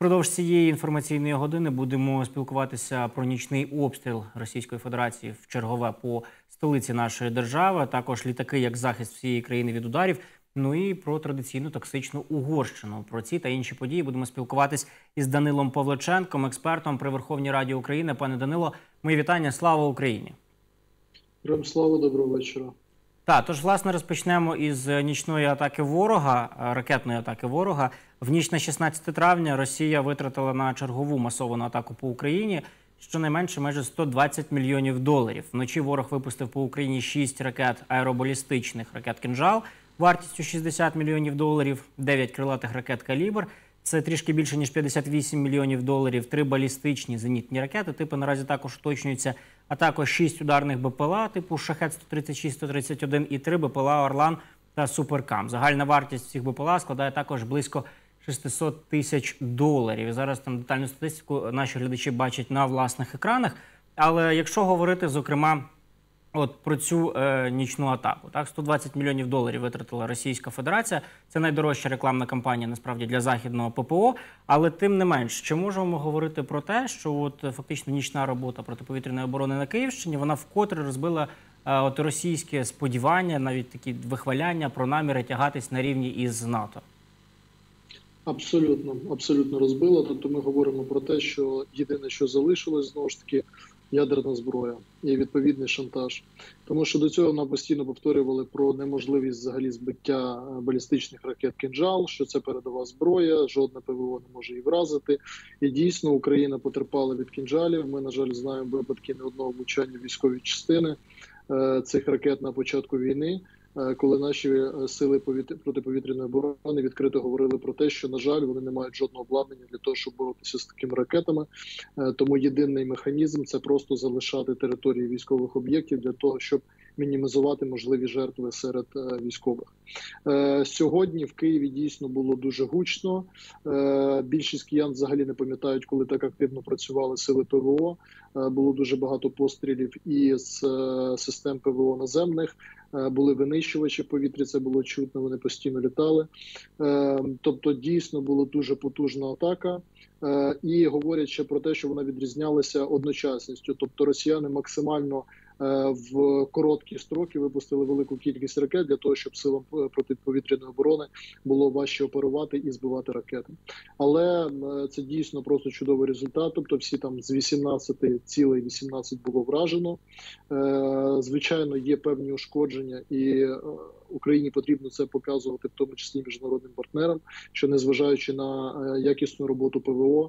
Впродовж цієї інформаційної години будемо спілкуватися про нічний обстріл Російської Федерації в чергове по столиці нашої держави, також літаки як захист всієї країни від ударів, ну і про традиційну токсичну Угорщину. Про ці та інші події будемо спілкуватись із Данилом Павличенком, експертом при Верховній Раді України. Пане Данило, мої вітання. Слава Україні! Героям слава, доброго вечора. Так, тож, власне, розпочнемо із нічної атаки ворога, ракетної атаки ворога. В ніч на 16 травня Росія витратила на чергову масовану атаку по Україні щонайменше майже 120 мільйонів доларів. Вночі ворог випустив по Україні 6 ракет аеробалістичних ракет «Кинжал» вартістю 60 мільйонів доларів, 9 крилатих ракет «Калібр». Це трішки більше, ніж 58 мільйонів доларів, 3 балістичні зенітні ракети. Типи наразі також уточнюються, а також 6 ударних БПЛА типу «Шахед-136-131» і 3 БПЛА «Орлан» та «Суперкам». Загальна вартість цих БПЛА складає також близько 600 тисяч доларів. І зараз там детальну статистику наші глядачі бачать на власних екранах. Але якщо говорити, зокрема, про цю нічну атаку. 120 мільйонів доларів витратила Російська Федерація. Це найдорожча рекламна кампанія, насправді, для західного ППО. Але тим не менш, чи можемо говорити про те, що фактично нічна робота протиповітряної оборони на Київщині, вона вкотре розбила російське сподівання, навіть такі вихваляння про наміри тягатись на рівні із НАТО? Абсолютно розбила. Тобто ми говоримо про те, що єдине, що залишилось, знову ж таки, ядерна зброя і відповідний шантаж. Тому що до цього нам постійно повторювали про неможливість взагалі збиття балістичних ракет «Кинжал», що це передова зброя, жодне ПВО не може її вразити. І дійсно Україна потерпала від «Кинжалів». Ми, на жаль, знаємо випадки не одного влучання в військові частини цих ракет на початку війни, коли наші сили протиповітряної оборони відкрито говорили про те, що, на жаль, вони не мають жодного обладнання для того, щоб боротися з такими ракетами. Тому єдиний механізм – це просто залишати території військових об'єктів для того, щоб мінімізувати можливі жертви серед військових. Сьогодні в Києві дійсно було дуже гучно. Більшість киян взагалі не пам'ятають, коли так активно працювали сили ПВО. Було дуже багато пострілів і з систем ПВО наземних. Були винищувачі повітря, це було чутно, вони постійно літали. Тобто дійсно була дуже потужна атака. І говорять ще про те, що вона відрізнялася одночасністю. Тобто росіяни максимально в короткі строки випустили велику кількість ракет для того, щоб силам протиповітряної оборони було важче оперувати і збивати ракети. Але це дійсно просто чудовий результат. Тобто всі там з 18 цілей 18 було вражено. Звичайно, є певні ушкодження, і Україні потрібно це показувати, в тому числі міжнародним партнерам, що незважаючи на якісну роботу ПВО,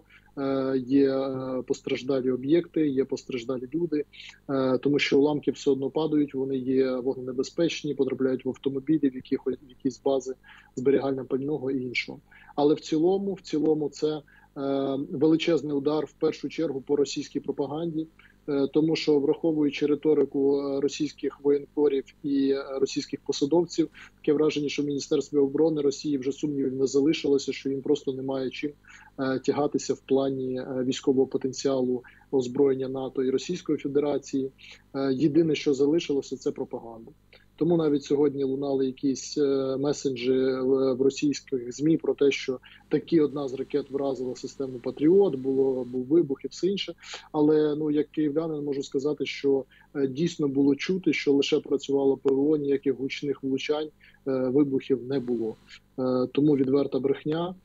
є постраждалі об'єкти, є постраждалі люди, тому що уламки все одно падають, вони є вогненебезпечні, потрапляють в автомобілі, в якісь бази зберігання пального і іншого. Але в цілому це величезний удар в першу чергу по російській пропаганді, тому що, враховуючи риторику російських воєнкорів і російських посадовців, таке враження, що в Міністерстві оборони Росії вже сумнівів не залишилося, що їм просто немає чим тягатися в плані військового потенціалу озброєння НАТО і Російської Федерації. Єдине, що залишилося, це пропаганда. Тому навіть сьогодні лунали якісь месенджі в російських ЗМІ про те, що таки одна з ракет вразила систему «Патріот», був вибух і все інше. Але як київлянин можу сказати, що дійсно було чути, що лише працювало ПВО, ніяких гучних влучань, вибухів не було. Тому відверта брехня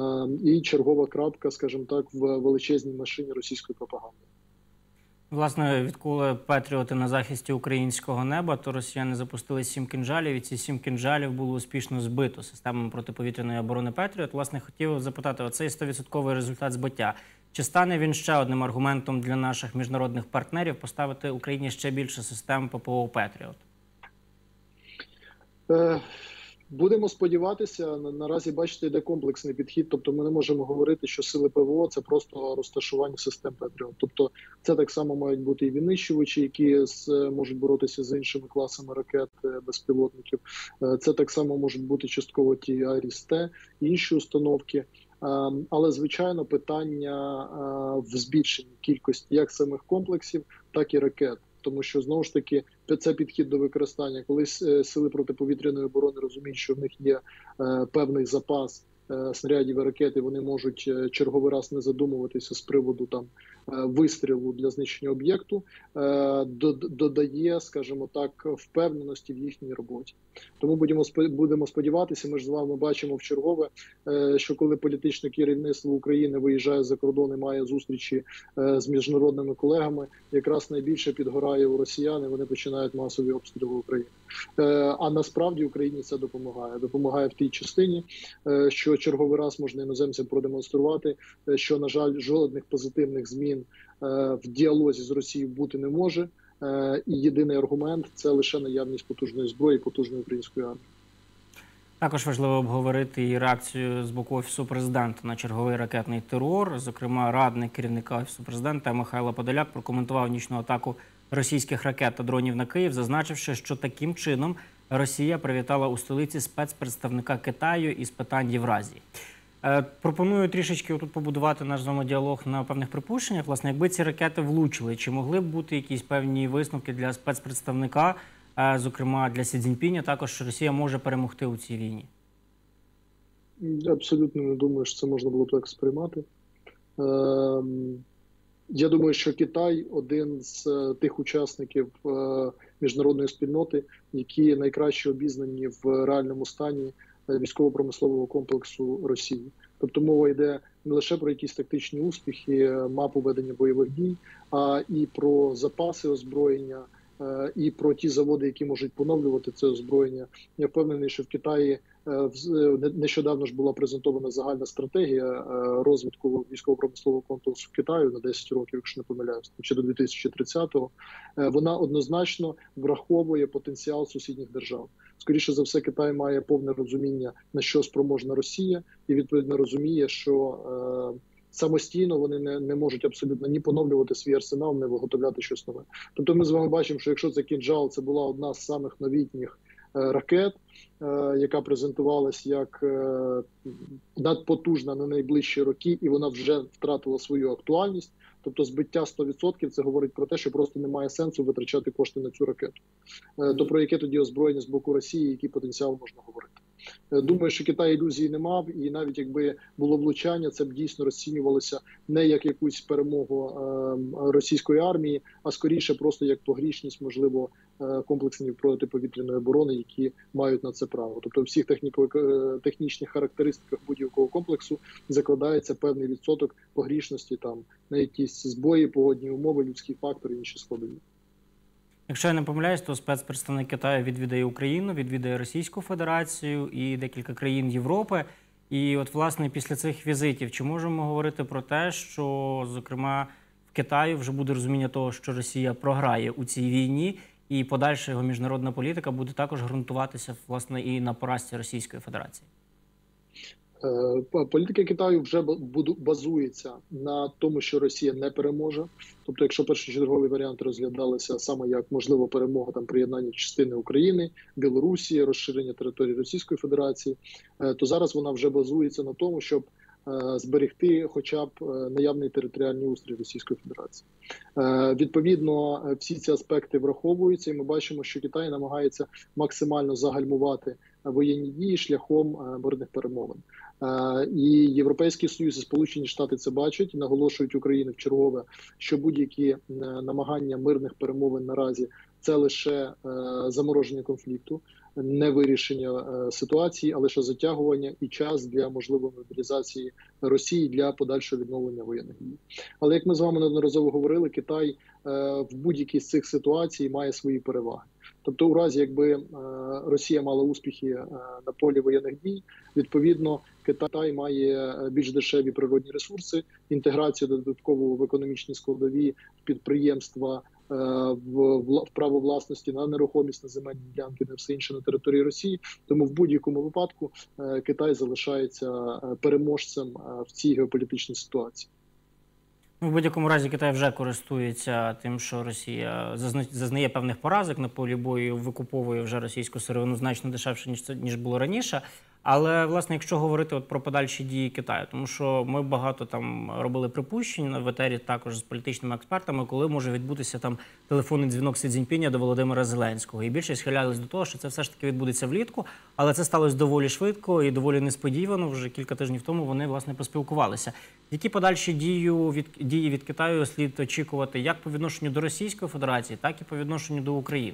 і чергова крапка, скажімо так, в величезній машині російської пропаганди. Власне, відколи «Патріоти» на захисті українського неба, то росіяни запустили 7 «Кинжалів», і ці 7 «Кинжалів» було успішно збито системами протиповітряної оборони «Патріот». Власне, хотів запитати, оцей 100% результат збиття. Чи стане він ще одним аргументом для наших міжнародних партнерів поставити Україні ще більше систем ППО «Патріот»? Будемо сподіватися. Наразі, бачите, йде комплексний підхід. Тобто ми не можемо говорити, що сили ПВО – це просто розташування систем «Патріот». Тобто це так само мають бути і винищувачі, які можуть боротися з іншими класами ракет, безпілотників. Це так само можуть бути частково ті «Айріс-Т», інші установки. Але, звичайно, питання в збільшенні кількості як самих комплексів, так і ракет. Тому що, знову ж таки, це підхід до використання. Коли сили протиповітряної оборони розуміють, що в них є певний запас снарядів і ракети, вони можуть черговий раз не задумуватися з приводу там вистрілу для знищення об'єкту, додає, скажімо так, впевненості в їхній роботі. Тому будемо сподіватися, ми ж з вами бачимо вчергове, що коли політичне керівництво України виїжджає за кордон і має зустрічі з міжнародними колегами, якраз найбільше підгорає у росіян, і вони починають масові обстріли України. А насправді Україні це допомагає. Допомагає в тій частині, що черговий раз можна іноземцям продемонструвати, що, на жаль, жодних позитивних змін в діалозі з Росією бути не може. І єдиний аргумент – це лише наявність потужної зброї, потужної української армії. Також важливо обговорити і реакцію з боку Офісу Президента на черговий ракетний терор. Зокрема, радник керівника Офісу Президента Михайло Подоляк прокоментував нічну атаку російських ракет та дронів на Київ, зазначивши, що таким чином Росія привітала у столиці спецпредставника Китаю із питань Євразії. Пропоную трішечки тут побудувати наш з вами діалог на певних припущеннях. Власне, якби ці ракети влучили, чи могли б бути якісь певні висновки для спецпредставника, зокрема для Сі Цзіньпіня, також, що Росія може перемогти у цій війні? Я абсолютно не думаю, що це можна було так сприймати. Я думаю, що Китай – один з тих учасників міжнародної спільноти, які найкраще обізнані в реальному стані військово-промислового комплексу Росії. Тобто мова йде не лише про якісь тактичні успіхи, мапу ведення бойових дій, а і про запаси озброєння, і про ті заводи, які можуть поновлювати це озброєння. Я впевнений, що в Китаї нещодавно ж була презентована загальна стратегія розвитку військово-промислового комплексу Китаю на 10 років, якщо не помиляюсь, чи до 2030-го. Вона однозначно враховує потенціал сусідніх держав. Скоріше за все, Китай має повне розуміння, на що спроможна Росія, і відповідно розуміє, що самостійно вони не можуть абсолютно ні поновлювати свій арсенал, не виготовляти щось нове. Тобто ми з вами бачимо, що якщо це «Кінжал», це була одна з самих новітніх ракет, яка презентувалась як надпотужна на найближчі роки, і вона вже втратила свою актуальність. Тобто збиття 100% це говорить про те, що просто немає сенсу витрачати кошти на цю ракету. То про яке тоді озброєння з боку Росії, який потенціал можна говорити? Думаю, що Китай ілюзії не мав, і навіть якби було влучання, це б дійсно розцінювалося не як якусь перемогу російської армії, а скоріше просто як погрішність, можливо, комплексів протиповітряної оборони, які мають на це право. Тобто в всіх технічних характеристиках будь-якого комплексу закладається певний відсоток погрішності там на якісь збої, погодні умови, людські фактори і інші складові. Якщо я не помиляюсь, то спецпредставник Китаю відвідає Україну, відвідає Російську Федерацію і декілька країн Європи. І от, власне, після цих візитів, чи можемо говорити про те, що, зокрема, в Китаї вже буде розуміння того, що Росія програє у цій війні, і подальша його міжнародна політика буде також ґрунтуватися, власне, і на поразці Російської Федерації? Політика Китаю вже базується на тому, що Росія не переможе. Тобто, якщо першочергові варіанти розглядалися саме як можливо перемога там приєднання частини України, Білорусі, розширення території Російської Федерації, то зараз вона вже базується на тому, щоб зберегти хоча б наявний територіальний устрій Російської Федерації. Відповідно, всі ці аспекти враховуються, і ми бачимо, що Китай намагається максимально загальмувати воєнні дії шляхом мирних перемовин. І Європейський Союз і Сполучені Штати це бачать і наголошують Україні вчергове, що будь-які намагання мирних перемовин наразі це лише замороження конфлікту, не вирішення ситуації, а лише затягування і час для можливої мобілізації Росії для подальшого відновлення воєнних дій. Але як ми з вами неодноразово говорили, Китай в будь-якій з цих ситуацій має свої переваги. Тобто у разі, якби Росія мала успіхи на полі воєнних дій, відповідно, Китай має більш дешеві природні ресурси, інтеграцію додаткову в економічні складові підприємства, в право власності на нерухомість, на земельні ділянки, на все інше на території Росії. Тому в будь-якому випадку Китай залишається переможцем в цій геополітичній ситуації. В будь-якому разі Китай вже користується тим, що Росія зазнає певних поразок на полі бою, викуповує вже російську сировину значно дешевше, ніж було раніше. Але, власне, якщо говорити от про подальші дії Китаю, тому що ми багато там робили припущень в етері також з політичними експертами, коли може відбутися там телефонний дзвінок Сі Цзіньпіня до Володимира Зеленського. І більше схилялись до того, що це все ж таки відбудеться влітку, але це сталося доволі швидко і доволі несподівано. Вже кілька тижнів тому вони, власне, поспілкувалися. Які подальші дії від Китаю слід очікувати як по відношенню до Російської Федерації, так і по відношенню до України?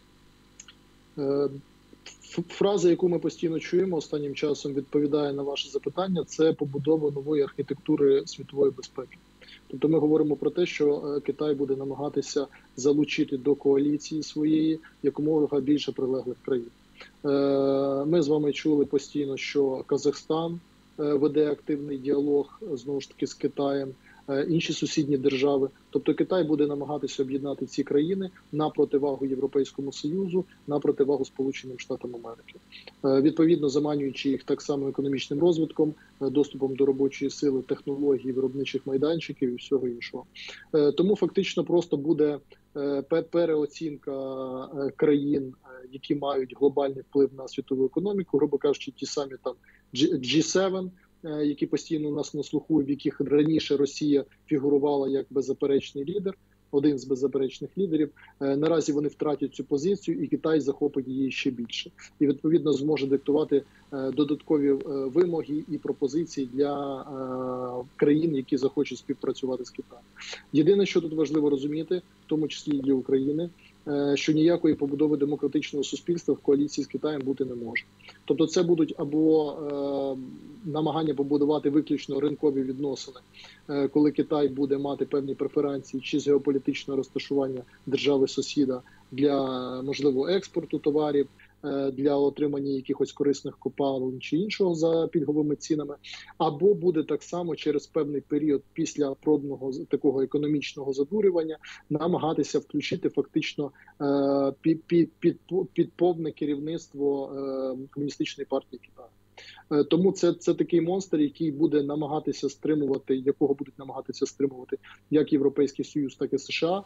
Фраза, яку ми постійно чуємо останнім часом, відповідає на ваше запитання, це побудова нової архітектури світової безпеки. Тобто ми говоримо про те, що Китай буде намагатися залучити до коаліції своєї якомога більше прилеглих країн. Ми з вами чули постійно, що Казахстан веде активний діалог, знову ж таки, з Китаєм, інші сусідні держави. Тобто Китай буде намагатися об'єднати ці країни на противагу Європейському Союзу, на противагу Сполученим Штатам Америки. Відповідно, заманюючи їх так само економічним розвитком, доступом до робочої сили, технологій, виробничих майданчиків і всього іншого. Тому фактично просто буде переоцінка країн, які мають глобальний вплив на світову економіку, грубо кажучи, ті самі там G7, які постійно у нас на слуху, в яких раніше Росія фігурувала як беззаперечний лідер, один з беззаперечних лідерів. Наразі вони втратять цю позицію, і Китай захопить її ще більше. І, відповідно, зможе диктувати додаткові вимоги і пропозиції для країн, які захочуть співпрацювати з Китаєм. Єдине, що тут важливо розуміти, в тому числі і для України, що ніякої побудови демократичного суспільства в коаліції з Китаєм бути не може. Тобто це будуть або намагання побудувати виключно ринкові відносини, коли Китай буде мати певні преференції чи з геополітичного розташування держави-сусіда для, можливо, експорту товарів, для отримання якихось корисних копалин чи іншого за пільговими цінами, або буде так само через певний період після пробного такого економічного задурювання намагатися включити фактично під повне керівництво Комуністичної партії Китаю. Тому це такий монстр, який буде намагатися стримувати, якого будуть намагатися стримувати як Європейський Союз, так і США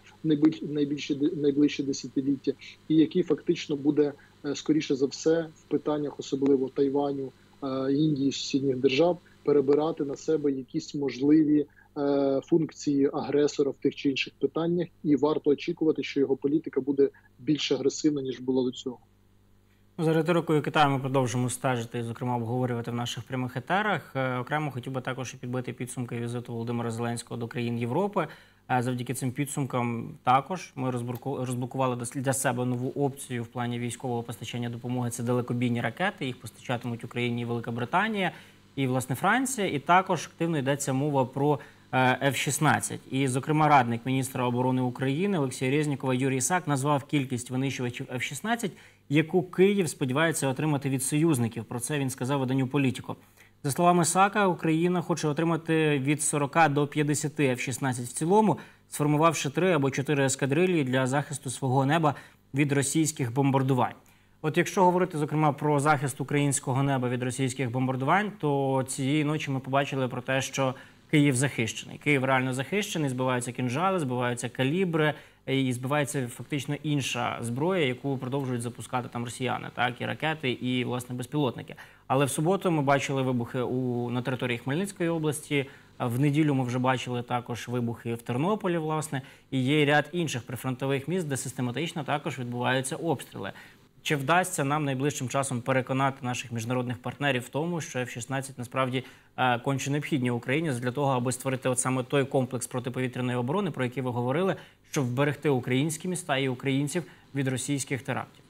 найближчі десятиліття, і який фактично буде, скоріше за все, в питаннях особливо Тайваню, Індії, сусідніх держав, перебирати на себе якісь можливі функції агресора в тих чи інших питаннях, і варто очікувати, що його політика буде більш агресивна, ніж була до цього. За риторикою Китаю ми продовжимо стежити і, зокрема, обговорювати в наших прямих етерах. Окремо хотів би також підбити підсумки візиту Володимира Зеленського до країн Європи. Завдяки цим підсумкам також ми розблокували для себе нову опцію в плані військового постачання допомоги. Це далекобійні ракети, їх постачатимуть Україні і Велика Британія, і, власне, Франція. І також активно йдеться мова про F-16. І, зокрема, радник міністра оборони України Олексія Резнікова Юрій Ісак назвав кількість винищувачів F-16, яку Київ сподівається отримати від союзників. Про це він сказав виданню «Політіко». За словами Ісака, Україна хоче отримати від 40 до 50 F-16 в цілому, сформувавши 3 або 4 ескадрилії для захисту свого неба від російських бомбардувань. От якщо говорити, зокрема, про захист українського неба від російських бомбардувань, то цієї ночі ми побачили про те, що Київ захищений. Київ реально захищений, збиваються кінжали, збиваються калібри і збивається фактично інша зброя, яку продовжують запускати там росіяни, так, і ракети, і, власне, безпілотники. Але в суботу ми бачили вибухи на території Хмельницької області, в неділю ми вже бачили також вибухи в Тернополі, власне, і є ряд інших прифронтових міст, де систематично також відбуваються обстріли. Чи вдасться нам найближчим часом переконати наших міжнародних партнерів в тому, що F-16 насправді конче необхідні Україні для того, аби створити от саме той комплекс протиповітряної оборони, про який ви говорили, щоб вберегти українські міста і українців від російських терактів?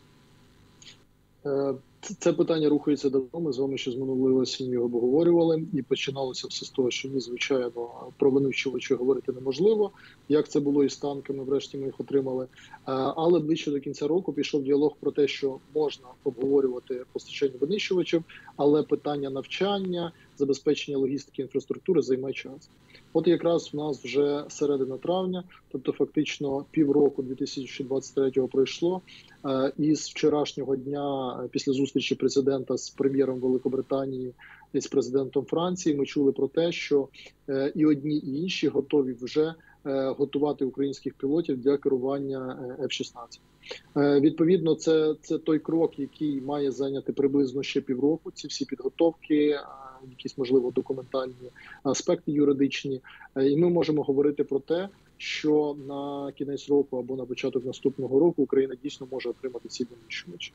Це питання рухається давно. Ми з вами ще з минулої осені його обговорювали, і починалося все з того, що, звичайно, про винищувачі говорити неможливо. Як це було і з танками, врешті ми їх отримали. Але ближче до кінця року пішов діалог про те, що можна обговорювати постачання винищувачів, але питання навчання, забезпечення логістики інфраструктури займе час. От якраз в нас вже середина травня, тобто фактично півроку 2023-го пройшло. І з вчорашнього дня, після зустрічі президента з прем'єром Великобританії і з президентом Франції, ми чули про те, що і одні, і інші готові вже готувати українських пілотів для керування F-16. Відповідно, це той крок, який має зайняти приблизно ще півроку. Ці всі підготовки, якісь, можливо, документальні аспекти юридичні. І ми можемо говорити про те, що на кінець року або на початок наступного року Україна дійсно може отримати ці винищувачі.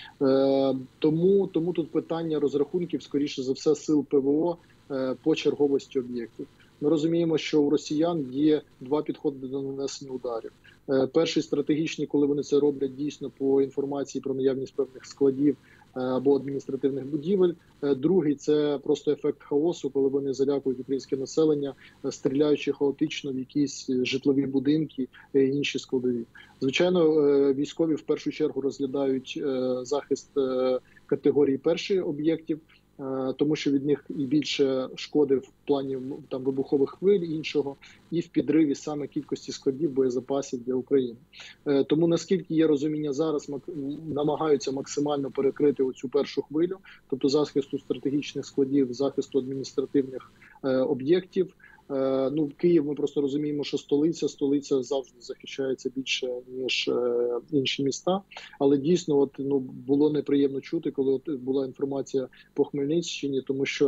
Тому тут питання розрахунків, скоріше за все, сил ПВО по черговості об'єктів. Ми розуміємо, що у росіян є два підходи до нанесення ударів. Перший стратегічний, коли вони це роблять дійсно по інформації про наявність певних складів або адміністративних будівель. Другий – це просто ефект хаосу, коли вони залякують українське населення, стріляючи хаотично в якісь житлові будинки і інші складові. Звичайно, військові в першу чергу розглядають захист категорії першої об'єктів, тому що від них і більше шкоди в плані там вибухових хвиль іншого, і в підриві саме кількості складів боєзапасів для України. Тому наскільки є розуміння зараз, намагаються максимально перекрити оцю першу хвилю, тобто захисту стратегічних складів, захисту адміністративних об'єктів. Київ, ми просто розуміємо, що столиця завжди захищається більше, ніж інші міста. Але дійсно, було неприємно чути, коли була інформація по Хмельниччині, тому що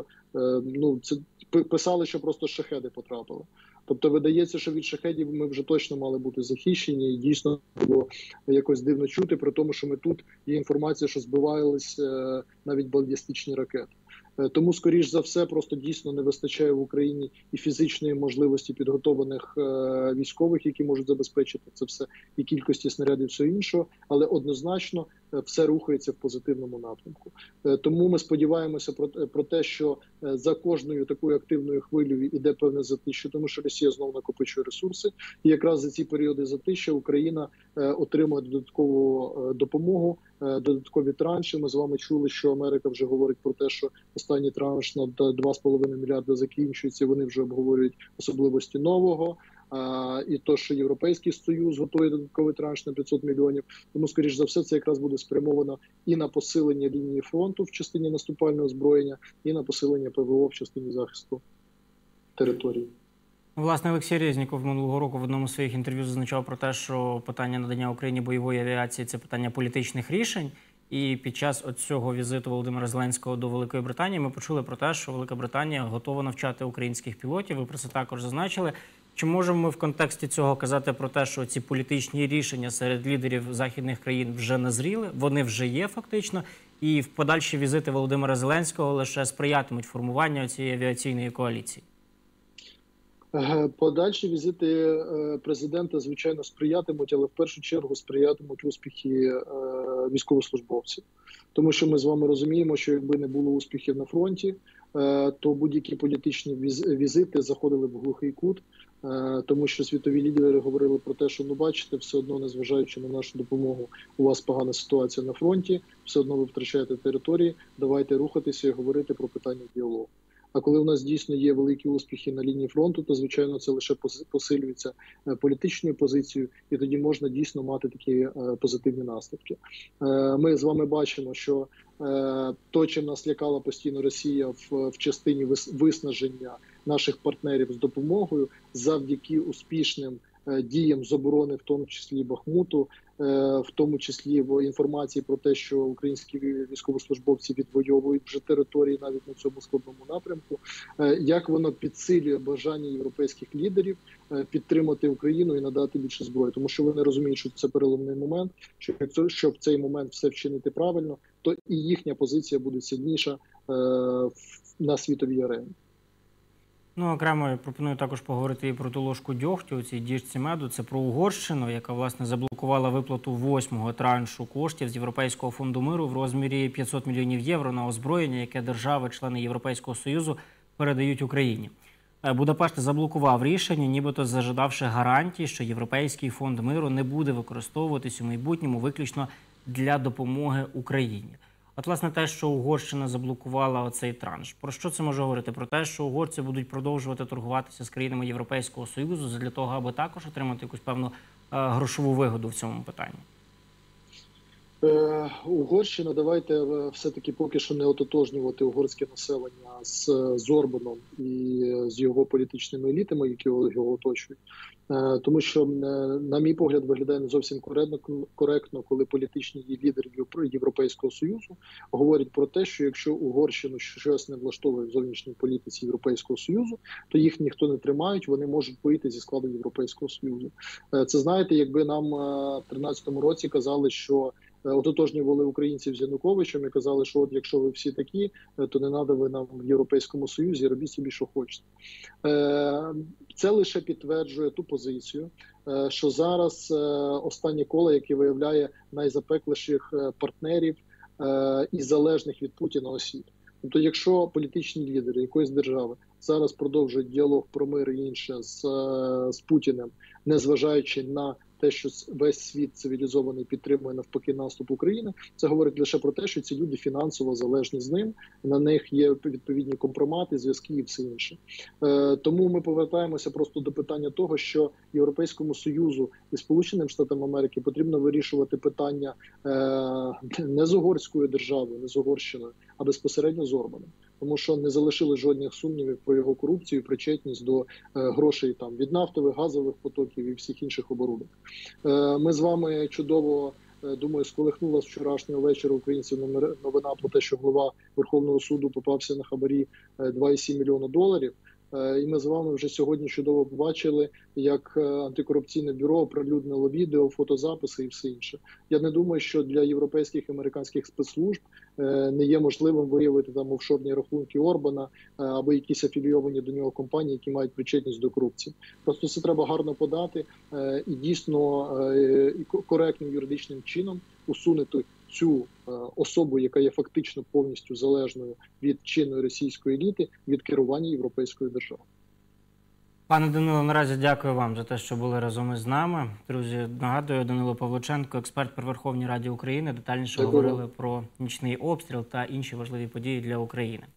це писали, що просто шахеди потрапили. Тобто видається, що від шахедів ми вже точно мали бути захищені, і дійсно було якось дивно чути, при тому, що ми тут є інформація, що збивались навіть балістичні ракети. Тому, скоріш за все, просто дійсно не вистачає в Україні і фізичної можливості підготованих військових, які можуть забезпечити це все, і кількості снарядів, все іншого, але однозначно все рухається в позитивному напрямку. Тому ми сподіваємося про те, що за кожною такою активною хвилею йде певне затища, тому що Росія знову накопичує ресурси, і якраз за ці періоди затища Україна отримує додаткову допомогу, додаткові транші. Ми з вами чули, що Америка вже говорить про те, що останній транш на 2,5 мільярда закінчується, вони вже обговорюють особливості нового. І то, що Європейський Союз готує додатковий транш на 500 мільйонів. Тому, скоріш за все, це якраз буде спрямовано і на посилення лінії фронту в частині наступального озброєння, і на посилення ПВО в частині захисту території. Власне, Олексій Резніков минулого року в одному з своїх інтерв'ю зазначав про те, що питання надання Україні бойової авіації – це питання політичних рішень. І під час цього візиту Володимира Зеленського до Великої Британії ми почули про те, що Велика Британія готова навчати українських пілотів. Ви про це також зазначили. Чи можемо ми в контексті цього казати про те, що ці політичні рішення серед лідерів західних країн вже назріли, вони вже є фактично, і в подальші візити Володимира Зеленського лише сприятимуть формуванню цієї авіаційної коаліції? Подальші візити президента, звичайно, сприятимуть, але в першу чергу сприятимуть успіхи військовослужбовців. Тому що ми з вами розуміємо, що якби не було успіхів на фронті, то будь-які політичні візити заходили в глухий кут, тому що світові лідери говорили про те, що, бачите, все одно, незважаючи на нашу допомогу, у вас погана ситуація на фронті, все одно ви втрачаєте території, давайте рухатися і говорити про питання діалогу. А коли у нас дійсно є великі успіхи на лінії фронту, то, звичайно, це лише посилюється політичною позицією, і тоді можна дійсно мати такі позитивні наслідки. Ми з вами бачимо, що то, чим нас лякала постійно Росія в частині виснаження наших партнерів з допомогою, завдяки успішним діям з оборони, в тому числі Бахмуту, в тому числі в інформації про те, що українські військовослужбовці відвоюють вже території навіть на цьому складному напрямку, як воно підсилює бажання європейських лідерів підтримати Україну і надати більше зброї. Тому що вони розуміють, що це переломний момент, що якщо в цей момент все вчинити правильно, то і їхня позиція буде сильніша на світовій арені. Окремо я пропоную також поговорити і про ту ложку дьогтю у цій діжці меду. Це про Угорщину, яка, власне, заблокувала виплату 8-го траншу коштів з Європейського фонду миру в розмірі 500 мільйонів євро на озброєння, яке держави-члени Європейського Союзу передають Україні. Будапешт заблокував рішення, нібито зажадавши гарантій, що Європейський фонд миру не буде використовуватись у майбутньому виключно для допомоги Україні. От, власне, те, що Угорщина заблокувала оцей транш. Про що це може говорити? Про те, що угорці будуть продовжувати торгуватися з країнами Європейського Союзу для того, аби також отримати якусь певну грошову вигоду в цьому питанні? Угорщина, давайте все-таки поки що не ототожнювати угорське населення з Орбаном і з його політичними елітами, які його оточують. Тому що, на мій погляд, виглядає не зовсім коректно, коли політичні лідери Європейського Союзу говорять про те, що якщо Угорщину щось не влаштовує в зовнішній політиці Європейського Союзу, то їх ніхто не тримає, вони можуть вийти зі складу Європейського Союзу. Це, знаєте, якби нам в 2013 році казали, що ототожнювали українців з Януковичем і казали, що от якщо ви всі такі, то не треба ви нам в Європейському Союзі, робіть собі, що хочете. Це лише підтверджує ту позицію, що зараз останнє коло, яке виявляє найзапекліших партнерів і залежних від Путіна осіб. Тобто, якщо політичні лідери якоїсь держави зараз продовжують діалог про мир і інше з Путіним, незважаючи на те, що весь світ цивілізований підтримує навпаки наступ України, це говорить лише про те, що ці люди фінансово залежні з ним, на них є відповідні компромати, зв'язки і все інше. Тому ми повертаємося просто до питання того, що Європейському Союзу і Сполученим Штатам Америки потрібно вирішувати питання не з угорською державою, не з Угорщиною, а безпосередньо з Орбаном. Тому що не залишили жодних сумнівів про його корупцію, причетність до грошей там від нафтових, газових потоків і всіх інших оборудок. Ми з вами чудово, думаю, сколихнула з вчорашнього вечора українців новина про те, що голова Верховного суду попався на хабарі 2,7 мільйона доларів. І ми з вами вже сьогодні чудово побачили, як антикорупційне бюро оприлюднило відео, фотозаписи і все інше. Я не думаю, що для європейських і американських спецслужб не є можливим виявити там офшорні рахунки Орбана або якісь афілійовані до нього компанії, які мають причетність до корупції. Просто це треба гарно подати і дійсно коректним юридичним чином усунути цю особу, яка є фактично повністю залежною від чинної російської еліти, від керування європейською державою. Пане Данило, наразі дякую вам за те, що були разом із нами. Друзі, нагадую, Данило Павличенко, експерт при Верховній Раді України, детальніше говорили про нічний обстріл та інші важливі події для України.